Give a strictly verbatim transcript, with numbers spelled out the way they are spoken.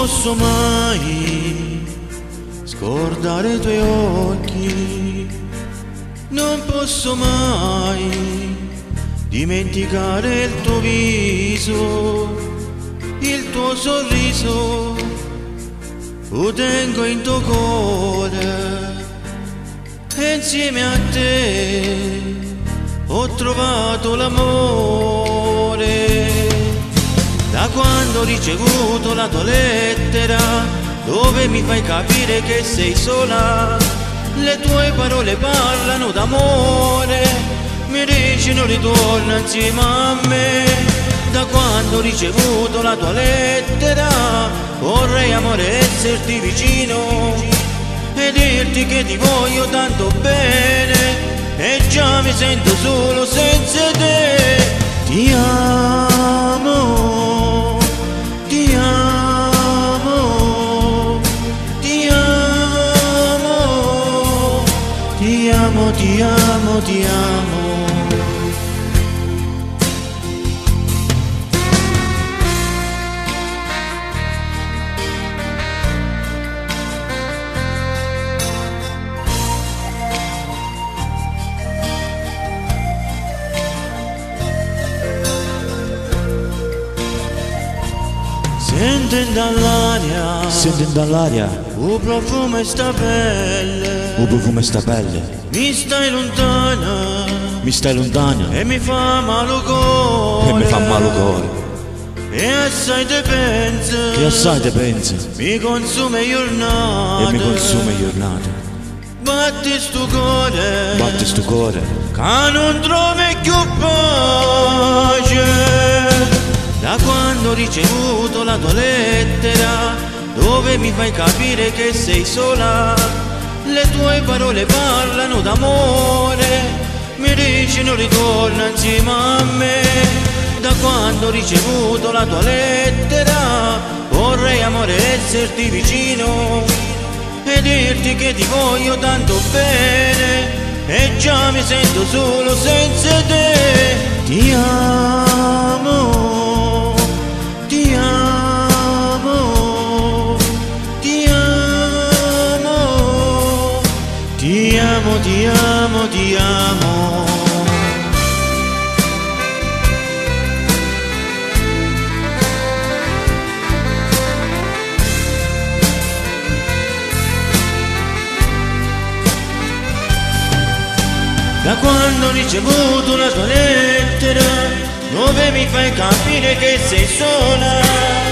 posso mai scordare i tuoi occhi, non posso mai dimenticare il tuo viso, il tuo sorriso, lo tengo in tuo cuore e insieme a te ho trovato l'amore. Da quando ho ricevuto la tua lettera, dove mi fai capire che sei sola, le tue parole parlano d'amore, mi dicono ritorna insieme a me. Da quando ho ricevuto la tua lettera, vorrei amore esserti vicino e dirti che ti voglio tanto bene, e già mi sento solo senza te. Ti amo, ti amo, ti amo, ti amo, ti amo, ti amo. Senti dall'aria, Senti dall'aria, il profumo e sta pelle, il profumo sta pelle, mi stai lontana mi stai lontano e mi fa male il cuore, e mi fa male il cuore, e assai te pensi, che assai te pensi mi consuma giornate, e mi consuma giornate. Batti sto cuore, Batti sto cuore, che non trovi più pace. Da quando ho ricevuto la tua lettera, dove mi fai capire che sei sola, le tue parole parlano d'amore, mi dicono ritorna insieme a me. Da quando ho ricevuto la tua lettera, vorrei amore esserti vicino e dirti che ti voglio tanto bene, e già mi sento solo senza te. Ti amo, ti amo, ti amo, ti amo, ti amo, ti amo. Da quando ho ricevuto la tua lettera, dove mi fai capire che sei sola,